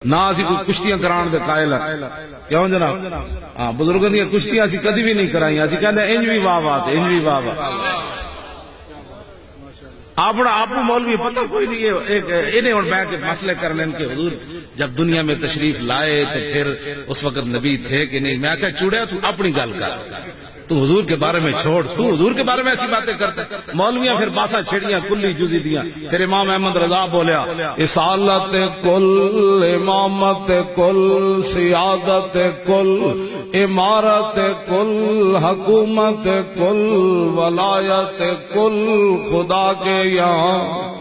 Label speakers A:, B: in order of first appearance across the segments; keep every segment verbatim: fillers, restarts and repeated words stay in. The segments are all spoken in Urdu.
A: نہ اسی کوئی کشتیاں کران دے قائل ہے کیوں جناب؟ ہاں بزرگوں دی کشتیاں اسی کدی بھی نہیں کرائی، اسی کہندے انج بھی واہ واہ انج بھی واہ واہ۔ اپنا آپ کو مولوی پتہ کوئی نہیں ہے، انہیں اور بیٹھ کے مسئلے کر لیں کہ حضور جب دنیا میں تشریف لائے تو پھر اس وقت نبی تھے کہ نہیں؟ میں کہا چوڑیا تو اپنی گل کر، تو حضور کے بارے میں چھوڑ، تو حضور کے بارے میں ایسی باتیں کرتا ہے۔ مولویاں پھر باسا چھڑیاں کلی جزی دیاں، پھر امام احمد رضا بولیا اصالت کل امامت کل سیادت کل امارت کل حکومت کل ولایت کل خدا کے یہاں۔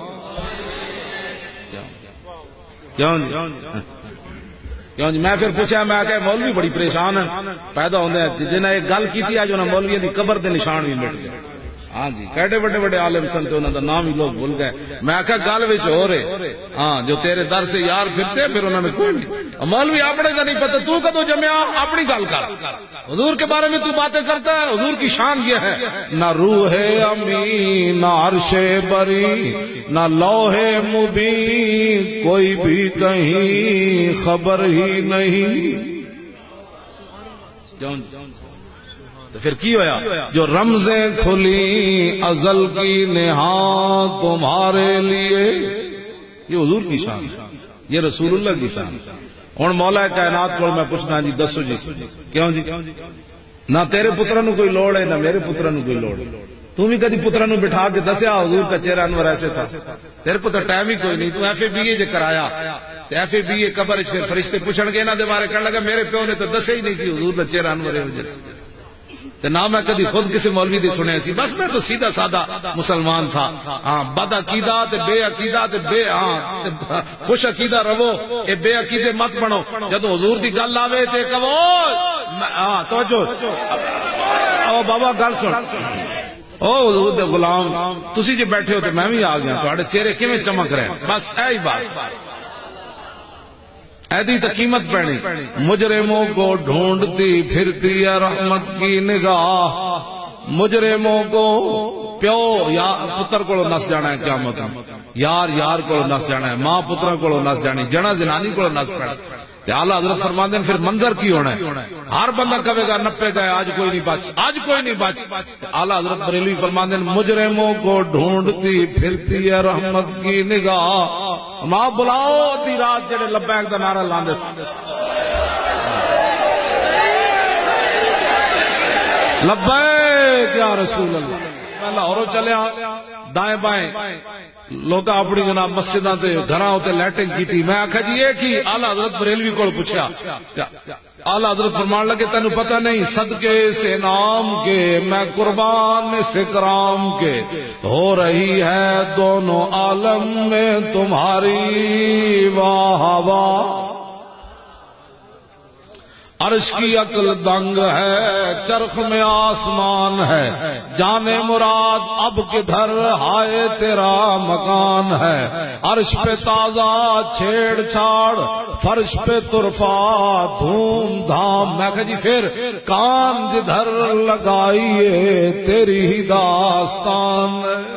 A: کیوں کیوں جی؟ میں پھر پوچھا، میں کہا مولوی بڑی پریشان ہے پیدا ہوندے ہیں جنہیں ایک گل کی تھی جو نا مولوی دی قبر دے نشان بھی مٹ گئے۔ ہاں جی کیڑے بڑے بڑے عالم سن تے انہاں دا نام ہی لوگ بھول گئے۔ میں کہا گل وچ ہو رہے ہاں جو تیرے در سے یار پھرتے پھر انہاں میں کوئی نہیں۔ مولوی اپنے دا نہیں پتہ، تو کدو جمیا اپنی گل کر، حضور کے بارے میں تو باتیں کرتا ہے۔ حضور کی شان یہ ہے نہ روح امین نہ عرش بری نہ لوح مبین کوئی بھی کہیں خبر ہی نہیں۔ تو پھر کی ہویا؟ جو رمزیں کھلی ازل کی نہاں تمہارے لیے، یہ حضور کی شان، یہ رسول اللہ کی شان۔ ہن مولا کائنات کو میں پوچھنا جی دسو جی کیوں جی؟ نہ تیرے پترا نو کوئی لوڑ ہے نہ میرے پترا نو کوئی لوڑ ہے۔ تم بھی کدی پترا نو بٹھا کے دسیا حضور کا چہرہ انور ایسے تھا؟ تیرے کو تو ٹائم ہی کوئی نہیں، تو ایف اے بی اے جے کرایا، ایف اے بی اے قبر پھر فرشتے پوچھن گے انہاں دے بارے کہن لگا میرے پیو نے تو دسے ہی نہیں سی حضور کا چہرہ انور ہے وجہ سے۔ تو نہ میں کدی خود کسی مولوی دی سنے سی، بس میں تو سیدھا سادہ مسلمان تھا۔ ہاں بد عقیدہ تے بے عقیدہ تے بے ہاں خوش عقیدہ رہو، اے بے عقیدے مت بنو۔ جدو حضور دی گل آوے تے کہو ہاں توجہ او بابا گل سن، او حضور دے غلام تسی جے بیٹھے ہو تے میں بھی آ گیا، تہاڈے چہرے کیویں چمک رہے ہیں، بس ایہی بات۔ ایدی تا قیمت پڑنی، مجرموں کو ڈھونڈتی پھرتی ہے رحمت کی نگاہ، مجرموں کو پیو یا پتر کو نس جانا ہے قیامت میں، یار یار کو نس جانا ہے، ماں پتر کو نس جانی، جنا زنانی کو نس پڑ۔ اعلیٰ حضرت فرماتے ہیں پھر منظر کی ہونا ہے، ہر بندہ کہے گا نپے گئے آج کوئی نہیں بچ، آج کوئی نہیں بچ۔ اعلیٰ حضرت بریلوی فرماتے ہیں مجرموں کو ڈھونڈتی پھرتی ہے رحمت کی نگاہ، ماں بلاؤ تی رات جڑے لبیک دا نعرہ لاندے لبیک یا رسول اللہ۔ میں لاہوروں چلیا دائیں بائیں لوگ اپنی جناب مسجداں تے گھراں تے لیٹنگ کیتی، میں آکھا جی یہ کی؟ اعلیٰ حضرت بریلوی کو پوچھا، اعلیٰ حضرت فرمان لگے تینوں پتہ نہیں صدقے سے نام کے میں قربان سے کرام کے ہو رہی ہے دونوں عالم میں تمہاری واہ واہ۔ عرش کی عقل دنگ ہے چرخ میں آسمان ہے، جانے مراد اب کدھر ہائے تیرا مکان ہے، عرش پہ تازہ چھیڑ چھاڑ فرش پہ طرفہ دھوم دھام۔ میں کہا جی پھر کان جدھر لگائیے تیری ہی داستان،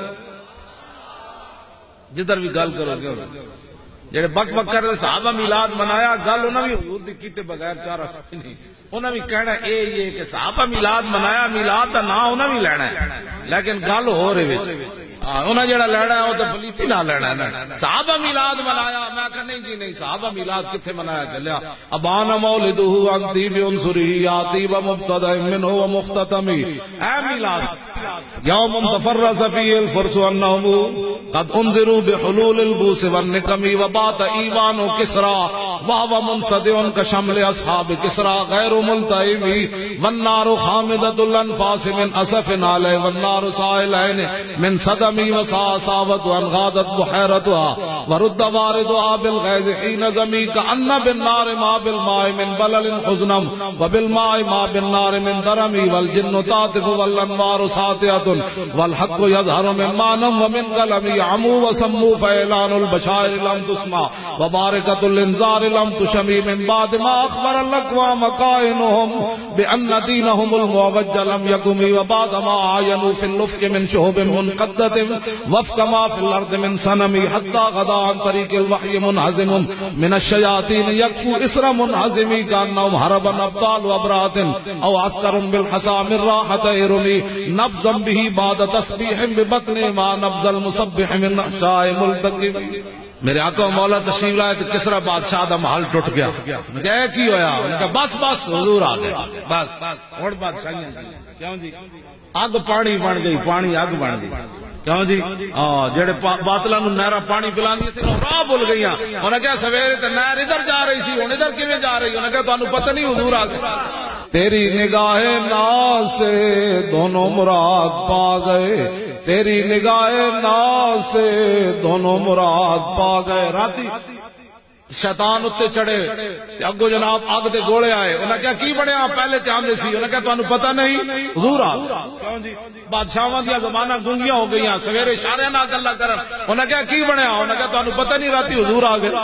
A: جدھر بھی گل کرو گے جڑے بک بک کر رہے صحابہ میلاد منایا، گل انہوں نے حضور دی کیتے بغیر چارہ نہیں، انہوں نے کہنا اے یہ کہ صحابہ میلاد منایا، میلاد دا نام انہوں نے لینا ہے، لیکن گل ہو رہے وچ انہوں جڑا لینا ہے وہ تو پلیتی نہ لینا ہے۔ صحابہ میلاد منایا، میں کہا نہیں جی نہیں، صحابہ میلاد کتھے منایا چلیا؟ ابان مولدہ عن طیب عنصری آتی و مبتدأ منہ و مختتمی، اے میلاد یوم تفرس فیہ الفرس انہم قد انذروا بحلول البوس والنقم وبات ایوان کسرا وہو منصدع کشمل اصحاب کسرا غیر ملتئم والنار خامدۃ الانفاس من اسف علیہ والنار سائلین من صدم وسا ساوت وان غادت بحیرتها ورد واردها بالغیظ حین زمی کأن بالنار ما بالماء من بلل حزنم وبالماء ما بالنار من درمی والجن تاتف والانوار ساتعۃ والحق یظہر من مانم ومن قلمی عمو وسمو فیلان البشائر لم تسمع وبارکۃ الانذار لم تشمی من بعد ما اخبر الاقوام قائنهم بان دینهم المعوج لم يقم وبعد ما عاینوا في الافق من شهب منقدة وفق ما في الارض من صنم حتى غدا عن طريق الوحي منهزم من الشياطين يكفو اسر منهزم كانهم هربا ابطال وابرات او عسكر بالحصى من راحة ارمي نبضا به بعد تسبيح ببطن ما نبض المسبح من نحشاء ملتقم. میرے آقا مولا تشریف لائے تو کسرا بادشاہ دا محل ٹوٹ گیا. کہے کی ہویا؟ انہوں نے کہا بس بس حضور آ گئے. بس اور بادشاہیاں کیوں جی اگ پانی بن گئی, پانی اگ بن گئی. کیوں جی ہاں جڑے باطلاں نوں نہراں پانی پلاندی سی راہ بھول گئیاں. انہوں نے کہا سویرے تے نہر ادھر جا رہی سی, ہن ادھر کیویں جا رہی؟ انہوں نے کہا تانوں پتہ نہیں حضور آ گئے. تیری نگاہ ناز سے دونوں مراد پا گئے, تیری نگاہ ناز سے دونوں مراد پا گئے. راتی شیطان اتے چڑھے اگو جناب اگ دے گوڑے آئے. انہاں کہا کی بنیا؟ پہلے تے آندے سی. انہاں کہا تانوں پتہ نہیں حضور آ گئے. بادشاہاں دیاں زباناں گونگیاں ہو گئیاں, سویرے اشارے نال گلاں کرن. انہاں کہا کی بنیا؟ انہاں کہا تانوں پتہ نہیں راتی حضور آ گئے.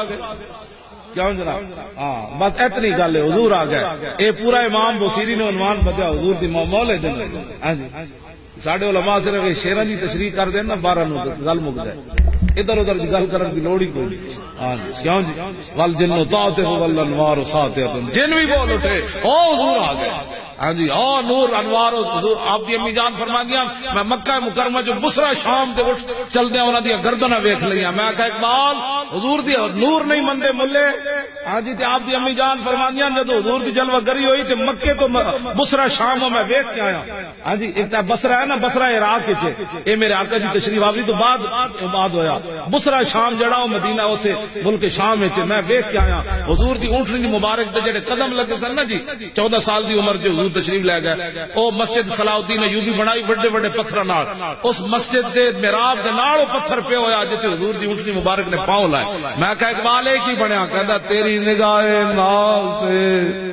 A: کیوں جناب ہاں بس اتنی گل ہے, حضور آ گئے. اے پورا امام بصیری نے عنوان بدیا حضور دی مولد دے. ہاں جی ساڈے علماء صرف شیراں دی تشریح کر دین نا بارہ نو گل مک جائے, ادھر ادھر دی گل کرن دی لوڑ ہی کوئی نہیں. ہاں جی کیوں جی ول جنو طاعتہ والانوار ساطعۃ, جن بھی بول اٹھے او حضور آ گئے. ہاں جی او نور انوار حضور. آپ دی امی جان فرماندیاں میں مکہ مکرمہ جو بصرہ شام تے اٹھ چل دیاں انہاں دی گردناں ویکھ لیاں. میں کہا اقبال حضور دی نور نہیں مندے ملے. ہاں جی تے آپ دی امی جان فرماندیاں جدوں حضور دی جلوہ گری ہوئی تے مکے تو بصرہ شام میں ویکھ کے آیا. ہاں جی ایک بصرہ ہے نا, بصرہ عراق وچ, اے میرے آقا دی تشریف آوری تو بعد بعد ہویا. بصرہ شام جڑا او مدینہ اوتھے ملک شام وچ میں ویکھ کے آیا. حضور دی اونٹنی دی مبارک تے جڑے قدم لگے سن نا جی, چودہ سال دی عمر جو حضور تشریف لے گئے, او مسجد صلاح الدین ایوبی بنائی بڑے بڑے پتھراں نال. اس مسجد دے محراب دے نال او پتھر پہ ہویا جتے حضور دی اونٹنی مبارک نے پاؤں لائے. میں کہا اقبال ایک ہی بنیا, کہندا تیری نگاہ ناز سے